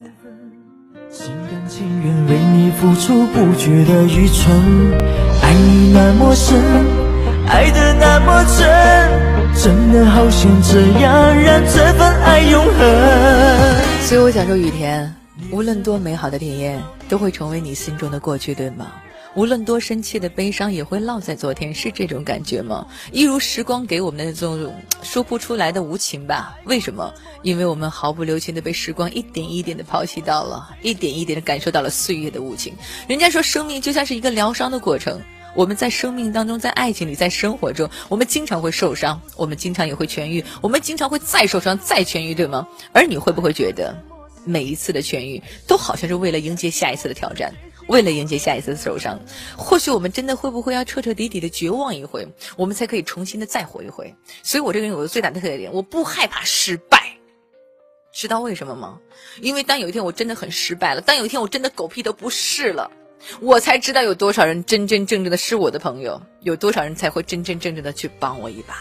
心甘情愿为你付出，不觉得愚蠢。爱你那么深，爱得那么真，真的好想这样让这份爱永恒。 所以我想说，雨田，无论多美好的体验，都会成为你心中的过去，对吗？无论多深切的悲伤，也会烙在昨天，是这种感觉吗？一如时光给我们的这种说不出来的无情吧？为什么？因为我们毫不留情的被时光一点一点的抛弃到了，一点一点的感受到了岁月的无情。人家说生命就像是一个疗伤的过程，我们在生命当中，在爱情里，在生活中，我们经常会受伤，我们经常也会痊愈，我们经常会再受伤再痊愈，对吗？而你会不会觉得每一次的痊愈都好像是为了迎接下一次的挑战，为了迎接下一次的受伤？或许我们真的会不会要彻彻底底的绝望一回，我们才可以重新的再活一回？所以我这个人有个最大的特点，我不害怕失败。知道为什么吗？因为当有一天我真的很失败了，当有一天我真的狗屁都不是了，我才知道有多少人真真正正的是我的朋友，有多少人才会真真正正的去帮我一把。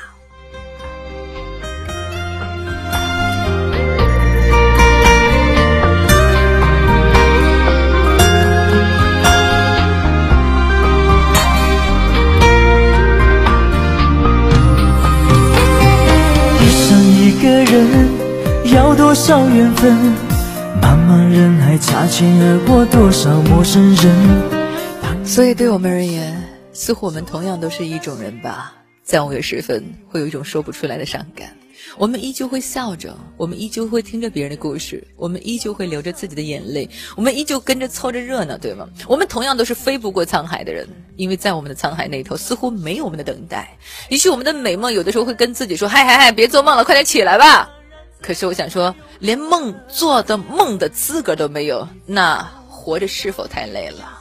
一个人要多少缘分，茫茫人海擦肩而过多少陌生人。 所以对我们而言，似乎我们同样都是一种人吧。在5月时分，会有一种说不出来的伤感。我们依旧会笑着，我们依旧会听着别人的故事，我们依旧会流着自己的眼泪，我们依旧跟着凑着热闹，对吗？我们同样都是飞不过沧海的人，因为在我们的沧海那头似乎没有我们的等待。也许我们的美梦有的时候会跟自己说，嗨，别做梦了，快点起来吧。可是我想说，连做的梦的资格都没有，那活着是否太累了？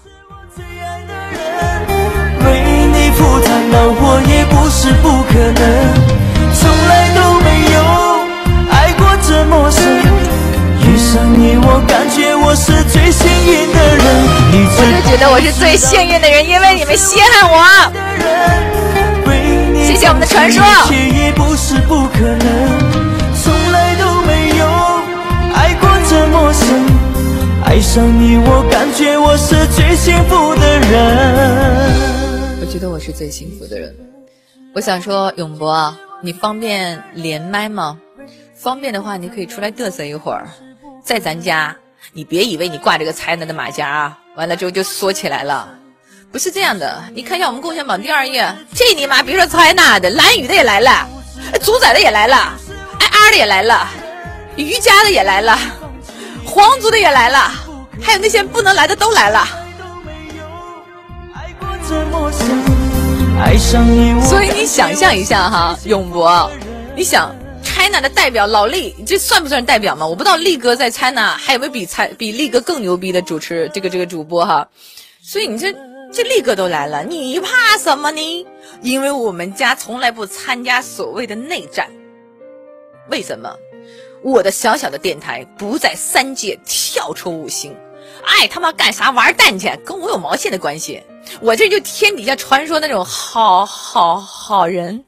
为你赴汤蹈火也不是不可能，从来都没有爱过这么深。遇上你我感觉我是最幸运的人， 我就觉得我是最幸运的人，因为你们稀罕我。谢谢我们的传说。 也不是不可能，从来都没有爱过这么深。爱上你我感觉我是最幸福的人。 我觉得我是最幸福的人。我想说，永博啊，你方便连麦吗？方便的话，你可以出来嘚瑟一会儿。在咱家，你别以为你挂这个才男的马甲，完了之后就缩起来了，不是这样的。你看一下我们共享榜第2页，这你妈别说才男的，蓝雨的也来了，主宰的也来了，IR 的也来了，瑜伽的也来了，皇族的也来了，还有那些不能来的都来了。所以你想象一下哈，永博，你想 China 的代表老力，这算不算代表吗？我不知道力哥在 China 还有没有比力哥更牛逼的主持这个主播哈。所以你这力哥都来了，你怕什么呢？因为我们家从来不参加所谓的内战。为什么？我的小小的电台不在3界跳出5星，爱他妈干啥玩蛋去，跟我有毛线的关系？我这就天底下传说那种好人，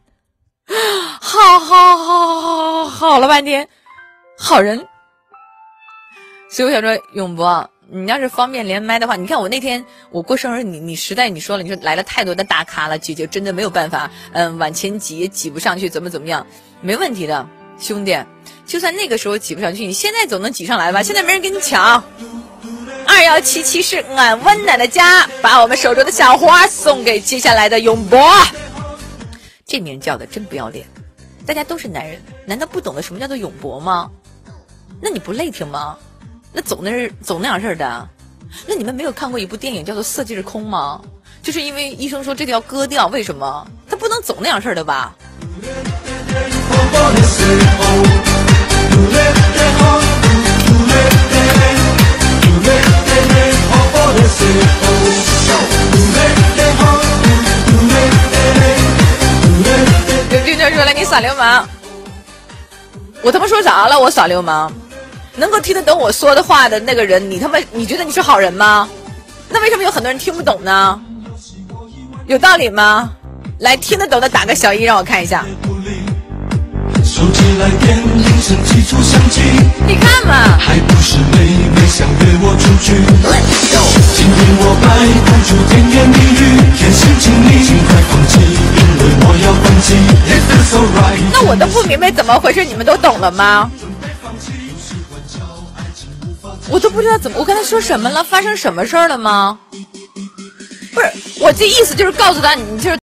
好了半天，好人。所以我想说，永博，你要是方便连麦的话，你看我那天我过生日，你实在你说了，你说来了太多的大咖了，姐姐真的没有办法，往前挤也挤不上去，怎么样？没问题的，兄弟，就算那个时候挤不上去，你现在总能挤上来吧？现在没人跟你抢。2177是俺温暖的家，把我们手中的小花送给接下来的永博。这名叫的真不要脸，大家都是男人，难道不懂得什么叫做永博吗？那你不累挺吗？那总那样事儿的。那你们没有看过一部电影叫做《色即是空》吗？就是因为医生说这个要割掉，为什么？他不能总那样事儿的吧？有军队说了，你耍流氓。我他妈说啥了？我耍流氓？能够听得懂我说的话的那个人，你觉得你是好人吗？那为什么有很多人听不懂呢？有道理吗？来，听得懂的打个小1让我看一下。你看嘛， 出去。今天我摆不出甜言蜜语，天性请你尽快放弃，因为我要放弃。It feels so right。 那我都不明白怎么回事，你们都懂了吗？我都不知道怎么，我刚才说什么了？发生什么事儿了吗？不是，我这意思就是告诉他，你就是。